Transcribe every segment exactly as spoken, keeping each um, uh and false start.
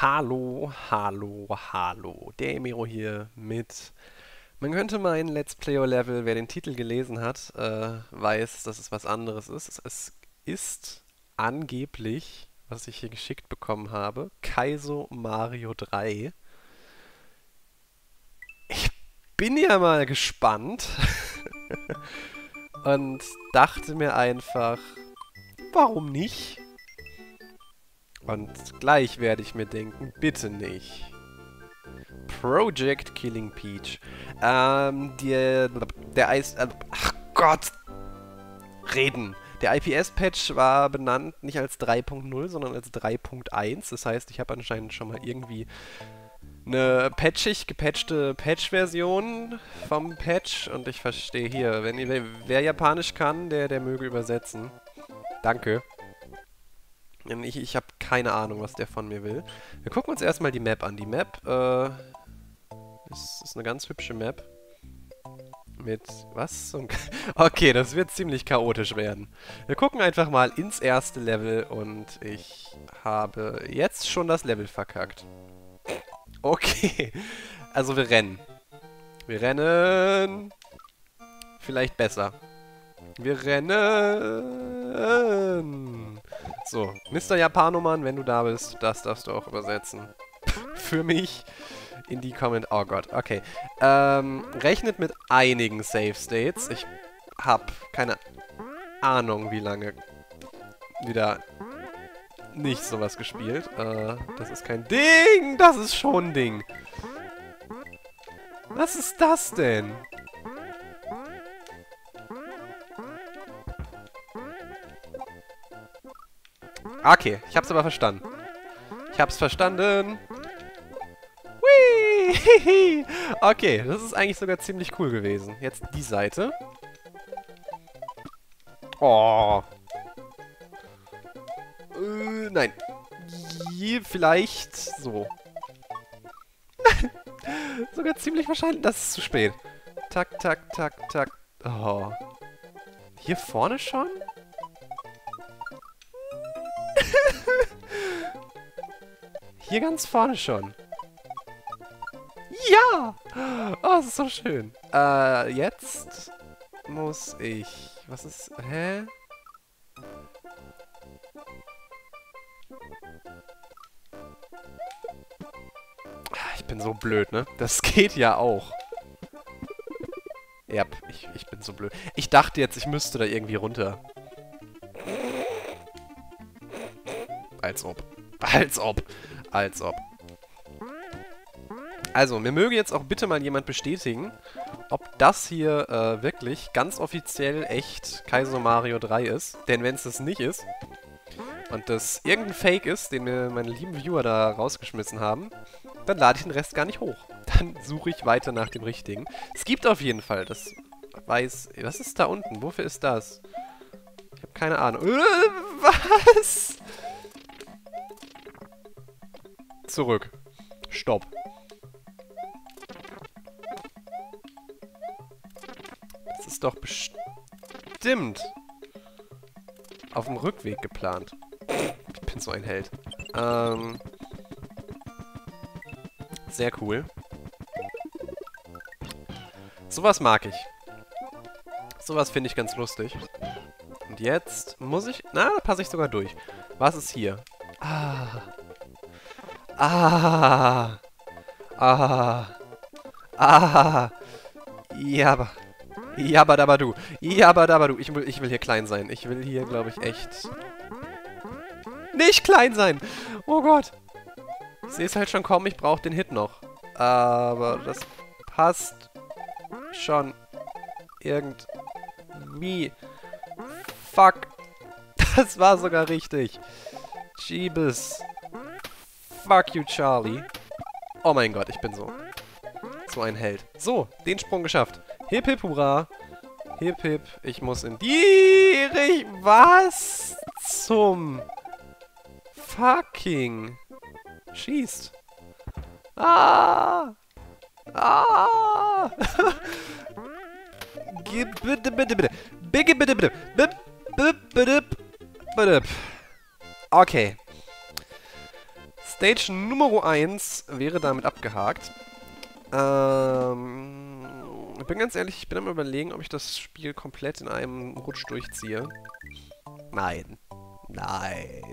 Hallo, hallo, hallo. Der Emiro hier mit. Man könnte meinen Let's Player-Level, wer den Titel gelesen hat, äh, weiß, dass es was anderes ist. Es ist angeblich, was ich hier geschickt bekommen habe, Kaizo Mario drei. Ich bin ja mal gespannt und dachte mir einfach, warum nicht? Und gleich werde ich mir denken, bitte nicht. Project Killing Peach. Ähm, die, der Eis... Äh, ach Gott! Reden. Der I P S-Patch war benannt nicht als drei Punkt null, sondern als drei Punkt eins. Das heißt, ich habe anscheinend schon mal irgendwie eine patchig gepatchte Patch-Version vom Patch. Und ich verstehe hier, wenn ihr, wer Japanisch kann, der, der möge übersetzen. Danke. Ich, ich habe keine Ahnung, was der von mir will. Wir gucken uns erstmal die Map an. Die Map äh, ist, ist eine ganz hübsche Map. Mit was? Okay, das wird ziemlich chaotisch werden. Wir gucken einfach mal ins erste Level und ich habe jetzt schon das Level verkackt. Okay, also wir rennen. Wir rennen. Vielleicht besser. Wir rennen. So, Mister Japanoman, wenn du da bist, das darfst du auch übersetzen. Für mich in die Comment... Oh Gott, okay. Ähm, rechnet mit einigen Save States. Ich habe keine Ahnung, wie lange wieder nicht sowas gespielt. Äh, das ist kein Ding! Das ist schon ein Ding! Was ist das denn? Okay, ich hab's aber verstanden. Ich hab's verstanden. Whee! Okay, das ist eigentlich sogar ziemlich cool gewesen. Jetzt die Seite. Oh. Äh, nein. Hier vielleicht so. Sogar ziemlich wahrscheinlich. Das ist zu spät. Tak, tak, tak, tak. Oh. Hier vorne schon? Hier ganz vorne schon. Ja! Oh, das ist so schön. Äh, jetzt muss ich... Was ist... Hä? Ich bin so blöd, ne? Das geht ja auch. Ja, ich, ich bin so blöd. Ich dachte jetzt, ich müsste da irgendwie runter. Als ob. Als ob. Als ob. Also, mir möge jetzt auch bitte mal jemand bestätigen, ob das hier äh, wirklich ganz offiziell echt Kaizo Mario drei ist. Denn wenn es das nicht ist und das irgendein Fake ist, den mir meine lieben Viewer da rausgeschmissen haben, dann lade ich den Rest gar nicht hoch. Dann suche ich weiter nach dem Richtigen. Es gibt auf jeden Fall, das weiß... Was ist da unten? Wofür ist das? Ich habe keine Ahnung. Äh, was? Zurück. Stopp. Das ist doch bestimmt auf dem Rückweg geplant. Ich bin so ein Held. Ähm... Sehr cool. Sowas mag ich. Sowas finde ich ganz lustig. Und jetzt muss ich... Na, da passe ich sogar durch. Was ist hier? Ah. Ah. Ah. Ah. Jabba. Jabbadabadu. Jabbadabadu. Ich will, ich will hier klein sein. Ich will hier, glaube ich, echt... Nicht klein sein! Oh Gott. Ich sehe es halt schon kommen, ich brauche den Hit noch. Aber das passt schon irgendwie. Fuck. Das war sogar richtig. Jeebus. Fuck you, Charlie. Oh mein Gott, ich bin so. So ein Held. So, den Sprung geschafft. Hip hip hurra. Hip hip. Ich muss in die Richtung. Was zum fucking... Schießt. Ah! Ah! Bitte, bitte, bitte. Bitte, bitte, bitte. Bitte, bitte, bitte. Okay. Stage Nummer eins wäre damit abgehakt. Ähm, ich bin ganz ehrlich, ich bin am Überlegen, ob ich das Spiel komplett in einem Rutsch durchziehe. Nein. Nein.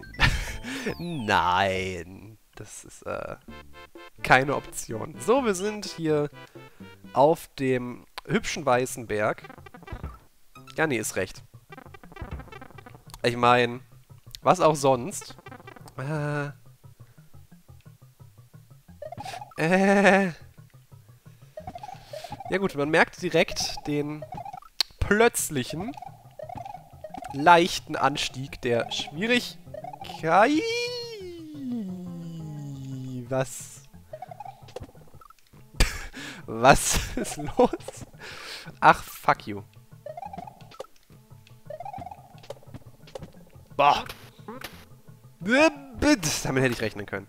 Nein. Das ist äh, keine Option. So, wir sind hier auf dem hübschen weißen Berg. Ja, nee, ist recht. Ich meine, was auch sonst. Äh. Äh. Ja gut, man merkt direkt den plötzlichen, leichten Anstieg der Schwierigkeit. Was? Was ist los? Ach, fuck you. Boah. Damit hätte ich rechnen können.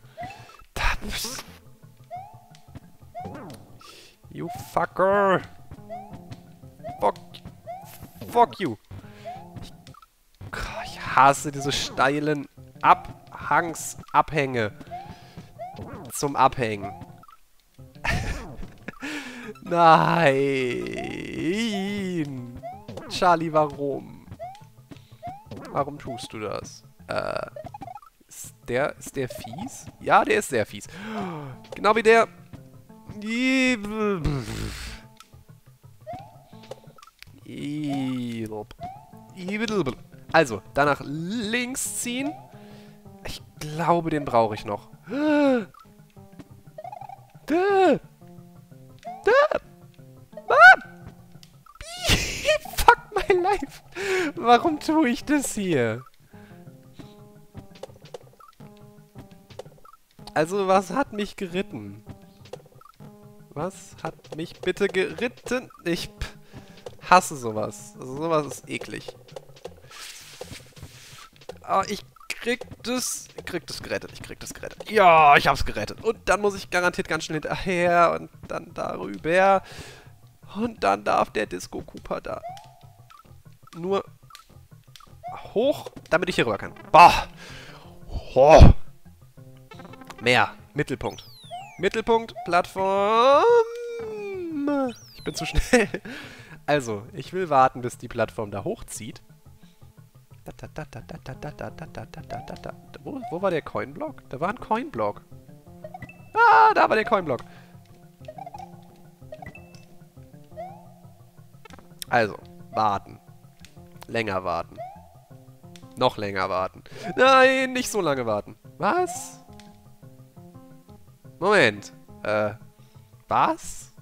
You fucker. Fuck. Fuck you. Ich, ich hasse diese steilen Abhangsabhänge. Zum Abhängen. Nein. Charlie, warum? Warum tust du das? Äh, ist der, ist der fies? Ja, der ist sehr fies. Genau wie der... Also, danach links ziehen. Ich glaube, den brauche ich noch. Fuck my life. Warum tue ich das hier? Also, was hat mich geritten? Was hat mich bitte geritten? Ich hasse sowas. Also, sowas ist eklig. Aber ich krieg das... Ich krieg das gerettet. Ich krieg das gerettet. Ja, ich hab's gerettet. Und dann muss ich garantiert ganz schnell hinterher und dann darüber. Und dann darf der Disco Cooper da nur hoch, damit ich hier rüber kann. Boah. Oh. Mehr. Mittelpunkt. Mittelpunkt. Plattform. Ich bin zu schnell. Also, ich will warten, bis die Plattform da hochzieht. Wo, wo war der Coinblock? Da war ein Coinblock. Ah, da war der Coinblock. Also, warten. Länger warten. Noch länger warten. Nein, nicht so lange warten. Was? Moment. Äh, was?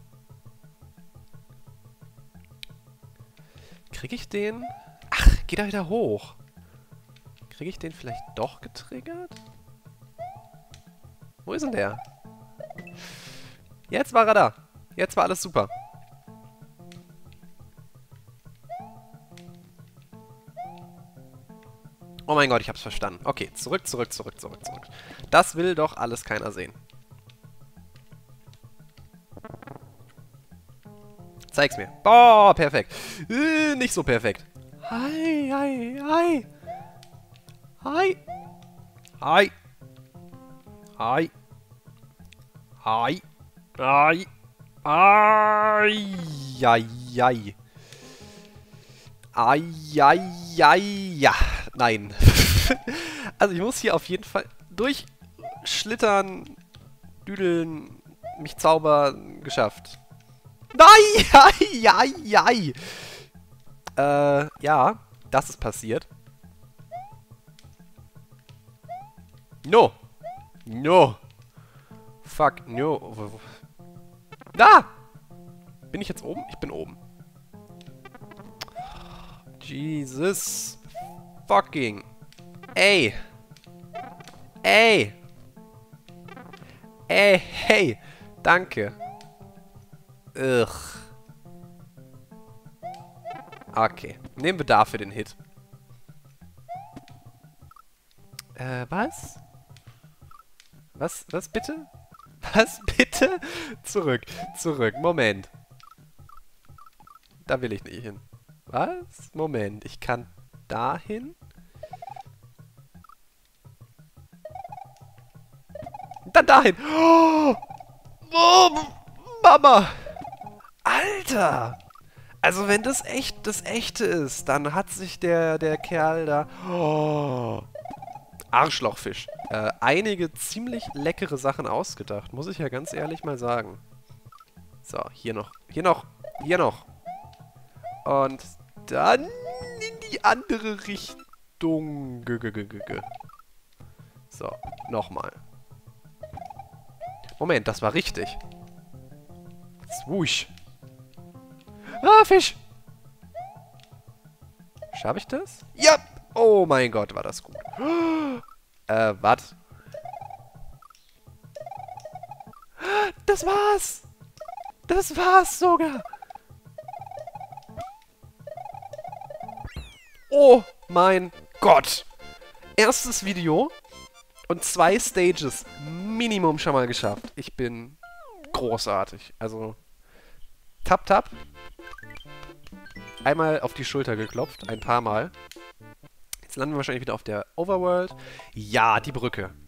Krieg ich den? Ach, geht er wieder hoch. Krieg ich den vielleicht doch getriggert? Wo ist denn der? Jetzt war er da. Jetzt war alles super. Oh mein Gott, ich hab's verstanden. Okay, zurück, zurück, zurück, zurück, zurück. Das will doch alles keiner sehen. Zeig's mir. Boah, perfekt. Äh, nicht so perfekt. Hi, hi, hi. Hi. Hi. Hi. Hi. Hi. Ai. Ai, ai. Ai, ai, ai. Ja. Nein. Also ich muss hier auf jeden Fall durchschlittern, düdeln, mich zaubern, geschafft. Nein! Ai, ai, ai. Äh, ja, das ist passiert. No! No! Fuck, no. Da! Bin ich jetzt oben? Ich bin oben. Jesus. Fucking. Ey. Ey. Ey, hey. Danke. Ugh. Okay. Nehmen wir dafür den Hit. Äh, was? Was? Was bitte? Was bitte? Zurück. Zurück. Moment. Da will ich nicht hin. Was? Moment. Ich kann dahin? Dann dahin. Oh, oh, Mama. Alter. Also wenn das echt das Echte ist, dann hat sich der, der Kerl da... Oh, Arschlochfisch. Äh, einige ziemlich leckere Sachen ausgedacht, muss ich ja ganz ehrlich mal sagen. So, hier noch, hier noch, hier noch. Und dann in die andere Richtung. G -g -g -g -g. So, nochmal. Moment, das war richtig. Swoosh. Ah, Fisch. Schaffe ich das? Ja! Oh mein Gott, war das gut. Äh, was? Das war's! Das war's sogar! Oh mein Gott! Erstes Video und zwei Stages Minimum schon mal geschafft. Ich bin großartig. Also, tap, tap. Einmal auf die Schulter geklopft, ein paar Mal. Jetzt landen wir wahrscheinlich wieder auf der Overworld. Ja, die Brücke.